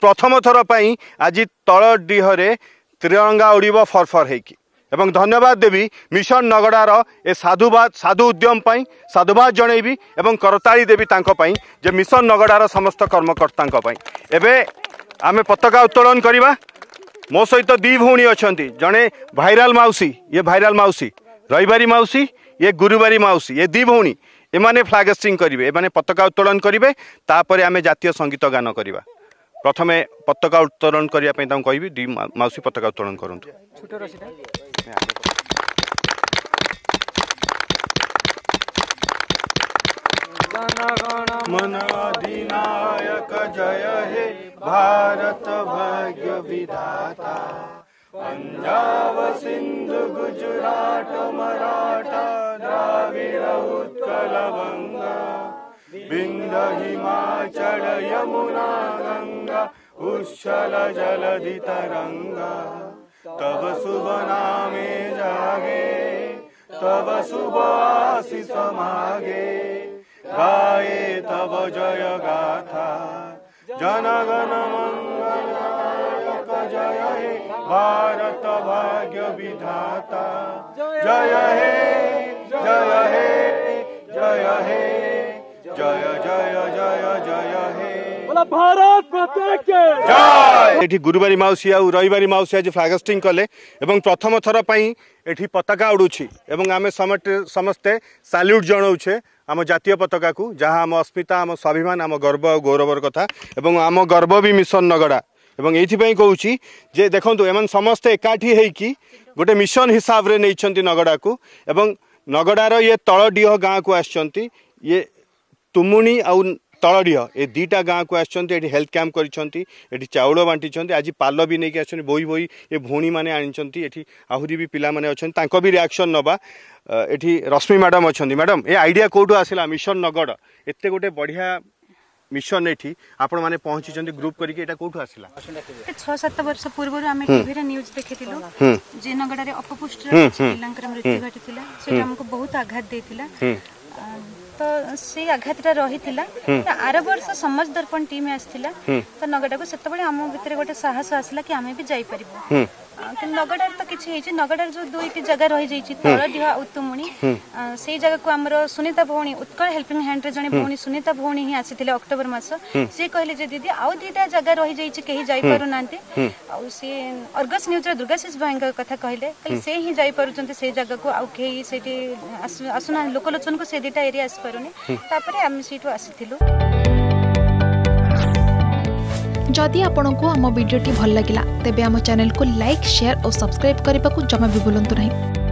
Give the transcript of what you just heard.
प्रथम थर पई आज तलडीहरे तिरंगा उड़ीब फरफर हेकी एवं धन्यवाद देवी मिशन नगड़ार ए साधु उद्यम पाई साधुवाद जनईबी एवं करताली देवी जे मिशन नगड़ार समस्त कर्मकर्ता एबे आमे पताका उत्तोलन करवा। मो सहित दी भौणी अच्छा जड़े भाइराल माउसी ये भाइराल माउसी रविवारी माउसी ये गुरुवारी माउसी ये दी भौणी एमाने फ्लैग होस्टिंग करेंगे एमाने पताका उत्तोलन करेंगे तापर आमे जातीय संगीत गान करवा। प्रथमे पताका उत्तोलन करने कहबी दी माउसी पताका उत्तोलन करंतु। मन अधिनायक जय हे भारत भाग्य विधाता पंजाब सिंधु गुजरात मराठा द्राविड़ उत्कल गंगा विंध्य हिमाचल यमुना गंगा उच्छल जलधि तरंगा तब शुभ नामे जागे तब शुभ आशीष मागे गाये तब जय गाथा जनगण मंगलनायक जय हे भारत भाग्य विधाता जय हे जय हे जय हे जय जय जय जय हे भारत माता की जय। एठी गुरुवारी माउसी आ रविवारी माउसी आज फ्लैग होस्टिंग कले एवं प्रथम थर पई एठी पताका उड़ुछि एवं आमे समस्ते सैल्यूट जणाउछे आम जातीय पताका को जहाँ आम अस्मिता आम स्वाभिमान आम गर्व और गौरवर कथा एवं आम गर्व भी मिशन नगड़ा एवं ये कहूँ जे देखो एम समस्ते एकाठी होइकी गोटे मिशन हिसाब रे नहीं नगड़ा को एवं नगड़ार ये तलडीह गाँव को आसचंती ये तुमुनी आउ तलडीह ये दीटा गाँव को आसचंती हेल्थ कैंप करी चाउल बांटी आज पाल भी नहीं आसचंती बोई बोई ये भौणी मैंने आनी आहरी भी पिला माने अच्छा तांको भी रिएक्शन नवा एठी रश्मि मैडम अच्छा मैडम ये आइडिया कौटू आसला मिशन नगड़ एते गोटे बढ़िया मिशन एठी आपण माने पहुंची ग्रुप करके एटा कौटू आसला 6-7 वर्ष पूर्व आमे टीवी रे न्यूज़ देखिथिलु जे नगड़ा रे अपपुष्ट पिलांकर मृत्यु घटिथिला से हमको बहुत आघात देथिला तो से आघातटा रही आर वर्ष समाज दर्पण टीम आसला तो नगड़ा को सेतबेले आम भितर गोटे साहस आसला कि आमे भी जाई परिबो नगड़ार तो किसी नगड़ार जो दुईटी जगह रही जाइए तलडीह उत्तुमुणी से जगह को आमर सुनीता भौणी उत्कल हेल्पिंग हैंड रे जने भौणी सुनीता भौणी ही आसी अक्टोबर मास से कहले जे दीदी आउ दुईटा जगह रही जाइए कहीं जाई पारु नांती आउ से अर्गस न्यूज रे दुर्गाशीष भाई कथा कहले से ही जाई पारुचंती से जगह को आउ कहीं सेठी आसुना लोकलोचन को से दुईटा एरिया आसी पारुनी तापरे हम सेठू आसीथिलु। जदि आपंक आम भिडी भल लगा तेब आम चैनल को लाइक शेयर और सब्सक्राइब करने को जमा भी भूलु नहीं।